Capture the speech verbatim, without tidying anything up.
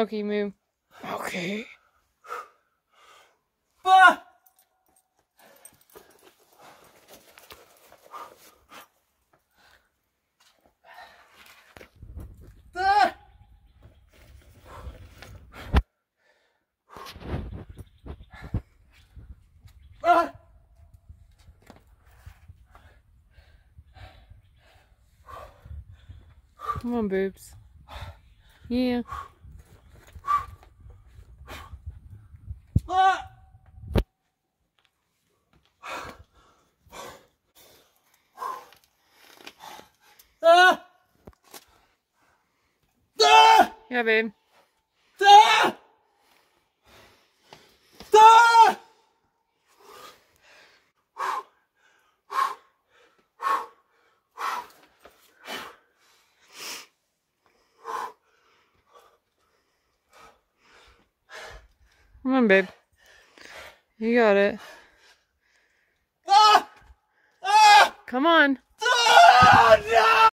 Okay, move. Okay. Ah! Ah! Ah! Come on, boobs. Yeah. Ah! Ah! Ah! Yeah, babe. Ah! Ah! Come on, babe. You got it. Ah! Ah! Come on. Oh, no!